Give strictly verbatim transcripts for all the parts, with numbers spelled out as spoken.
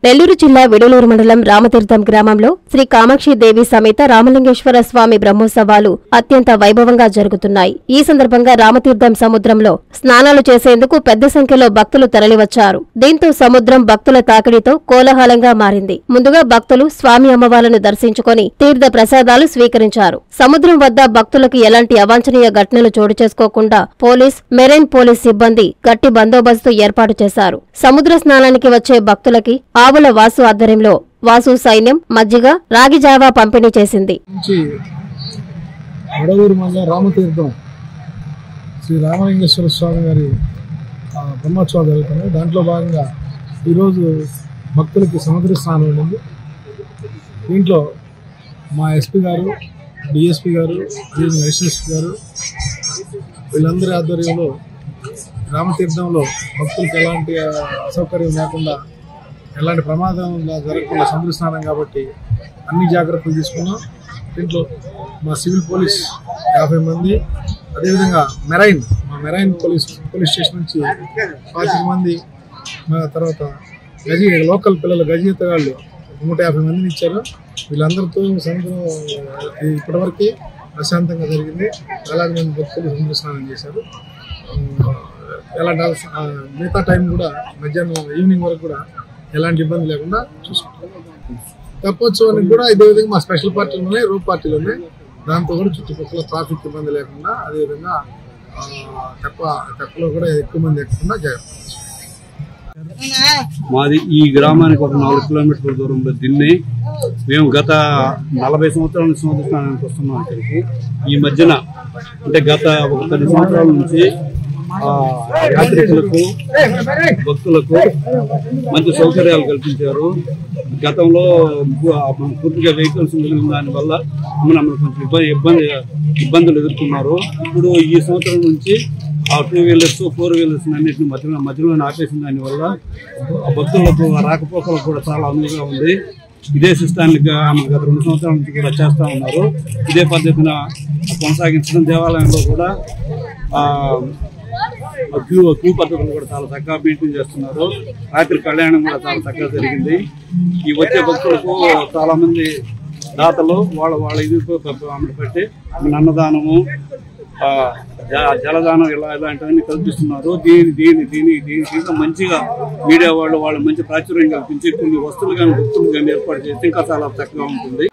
నెల్లూరు జిల్లా విడలూరు మండలం రామతీర్థం గ్రామంలో శ్రీ కామాక్షి దేవి సమేత రామలింగేశ్వర స్వామి బ్రహ్మోత్సవాలు అత్యంత వైభవంగా జరుగుతున్నాయి. ఈ సందర్భంగా రామతీర్థం సముద్రంలో స్నానాలు చేసేందుకు పెద్ద సంఖ్యలో భక్తులు తరలివచ్చారు. దీంతో సముద్రం భక్తుల తాకిడితో కోలాహలంగా మారింది. ముందుగా భక్తులు స్వామి అమ్మవార్లను దర్శించుకుని తీర్థ ప్రసాదాలు స్వీకరించారు. సముద్రం వద్ద భక్తులకు ఎలాంటి అవాంఛనీయ ఘటనలు చోటు చేసుకోకుండా పోలీస్, మెరైన్ పోలీస్ సిబ్బంది గట్టి బందోబస్తు ఏర్పాటు చేశారు. సముద్ర స్నానానికి వచ్చే భక్తులకి ఆవుల వాసు ఆధ్వర్యంలో వాసు సైన్యం మజ్జిగ, రాగి జావా పంపిణీ చేసింది. వడలూరు మండలం రామతీర్థం శ్రీ రామలింగేశ్వర స్వామి గారి బ్రహ్మోత్సవాలు జరుగుతున్నాయి. దాంట్లో భాగంగా ఈరోజు భక్తులకి సముద్ర స్నానం ఉండింది. దీంట్లో మా ఎస్పీ గారు, డిఎస్పీ గారు, ఎస్ఎస్పీ గారు వీళ్ళందరి ఆధ్వర్యంలో రామతీర్థంలో భక్తులకు ఎలాంటి అసౌకర్యం లేకుండా, ఎలాంటి ప్రమాదం జరగకుండా సముద్ర స్నానం కాబట్టి అన్ని జాగ్రత్తలు తీసుకున్నాం. దీంట్లో మా సివిల్ పోలీస్ యాభై మంది, అదేవిధంగా మెరైన్ మా మెరైన్ పోలీస్ పోలీస్ స్టేషన్ నుంచి పాతిక మంది, మా తర్వాత గజి లోకల్ పిల్లలు గజయితగాళ్ళు నూట యాభై మందిని ఇచ్చారు. వీళ్ళందరితో సముద్రం ఇప్పటివరకు ప్రశాంతంగా జరిగింది. అలాగే మంది భక్తులు సముద్ర స్నానం చేశారు. ఎలాంటి మిగతా టైం కూడా మధ్యాహ్నం ఈవినింగ్ వరకు కూడా ఎలాంటి ఇబ్బంది లేకుండా చూసుకుంటాం. తెప్పోత్సవానికి కూడా ఇదే విధంగా మా స్పెషల్ పార్టీలు ఉన్నాయి, రూప్ పార్టీలు ఉన్నాయి. దాంతో కూడా చుట్టుపక్కల ట్రాఫిక్ ఇబ్బంది లేకుండా, అదేవిధంగా తెప్ప తెప్పలో కూడా ఎక్కువ మంది ఎక్కకుండా జాగ్రత్త. మాది ఈ గ్రామానికి ఒక నాలుగు కిలోమీటర్ల దూరంలో దిన్ని. మేము గత నలభై సంవత్సరాల నుంచి సముద్ర స్నానానికి వస్తున్నాం ఇక్కడికి. ఈ మధ్యన అంటే గత ఒక పది సంవత్సరాల నుంచి యాత్రికులకు, భక్తులకు మంచి సౌకర్యాలు కల్పించారు. గతంలో పూర్తిగా వెహికల్స్ మిగిలిన దానివల్ల మనం కొంచెం ఇబ్బంది ఇబ్బందులు ఎదుర్కొన్నారు. ఇప్పుడు ఈ సంవత్సరం నుంచి ఆ టూ వీలర్స్, ఫోర్ వీలర్స్ అన్నింటిని మధ్యలో మధ్యలో ఆపేసిన దానివల్ల భక్తులకు రాకపోకలకు కూడా చాలా అనువుగా ఉంది. ఇదే సిస్టాన్ని గత రెండు సంవత్సరాల నుంచి కూడా చేస్తూ ఉన్నారు. ఇదే పద్ధతిన కొనసాగించడం, దేవాలయంలో కూడా క్యూ క్యూ పద్ధతులు కూడా చాలా చక్కగా మెయింటైన్ చేస్తున్నారు. రాత్రి కళ్యాణం కూడా చాలా చక్కగా జరిగింది. ఈ వచ్చే భక్తులకు చాలా మంది దాతలు వాళ్ళ వాళ్ళ ఇది అమలు పెట్టి అన్నదానము, జలదానం ఇలా ఇలాంటివన్నీ కల్పిస్తున్నారు. దీని దీని దీని దీని దీంట్లో మంచిగా మీడియా వాళ్ళు వాళ్ళు మంచి ప్రాచుర్యం కల్పించి కొన్ని వస్తువులు కానీ భక్తులు కానీ ఏర్పాటు చేస్తే ఇంకా చాలా చక్కగా ఉంటుంది.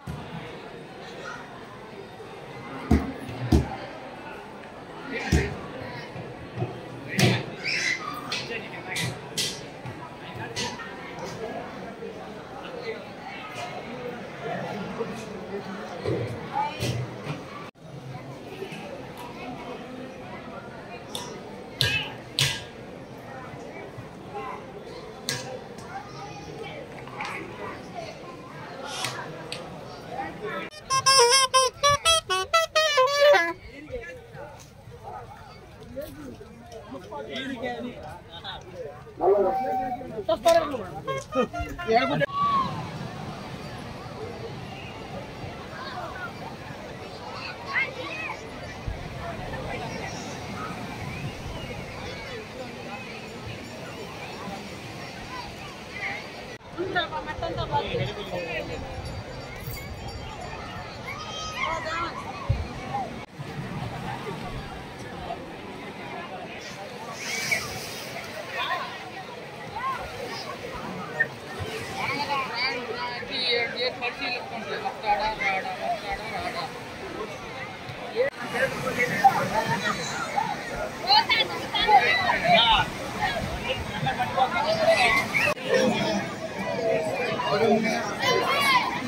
Yeah.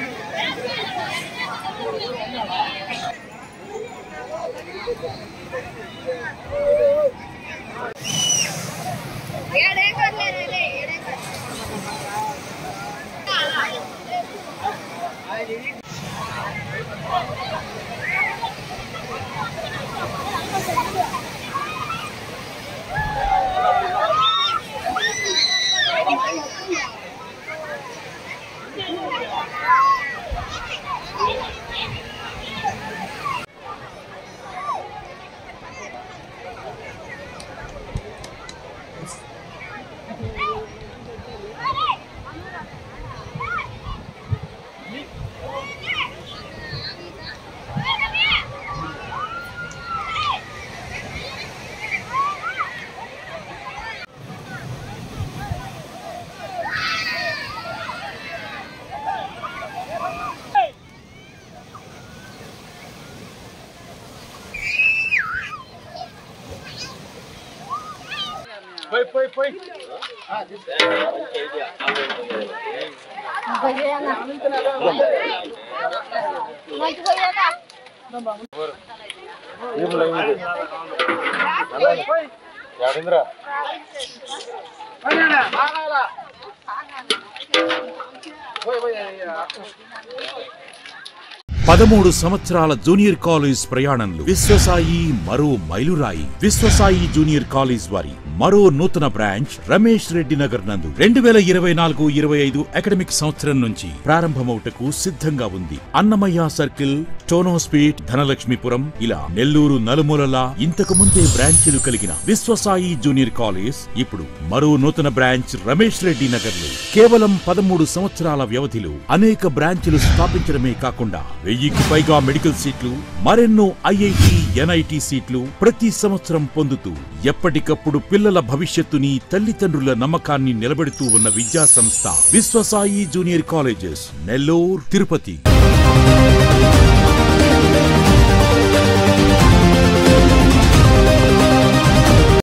పదమూడు సంవత్సరాల జూనియర్ కాలేజ్ ప్రయాణంలో విశ్వసాయి మరో మైలురాయి. విశ్వసాయి జూనియర్ కాలేజ్ వారి మరో నూతన బ్రాంచ్ రమేష్ రెడ్డి నగర్ నందు రెండు వేల ఇరవై నాలుగు ఇరవై ఐదు అకాడమిక్ సంవత్సరం నుంచి ప్రారంభమవుటకు సిద్ధంగా ఉంది. అన్నమయ్య సర్కిల్, టోనోస్పీట్, ధనలక్ష్మీపురం ఇలా నెల్లూరు నలుమూలలా ఇంతకు ముందే బ్రాంచీలు కలిగిన విశ్వసాయి జూనియర్ కాలేజ్ ఇప్పుడు మరో నూతన బ్రాంచ్ రమేష్ రెడ్డి నగర్ లో కేవలం పదమూడు సంవత్సరాల వ్యవధిలో అనేక బ్రాంచీలు స్థాపించడమే కాకుండా వెయ్యికి పైగా మెడికల్ సీట్లు, మరెన్నో ఐఐటి, ఎన్ఐటి సీట్లు ప్రతి సంవత్సరం పొందుతూ ఎప్పటికప్పుడు పిల్లల భవిష్యత్తుని, తల్లిదండ్రుల నమ్మకాన్ని నిలబెడుతూ ఉన్న విద్యా సంస్థ విశ్వసాయి జూనియర్ కాలేజెస్, నెల్లూరు, తిరుపతి.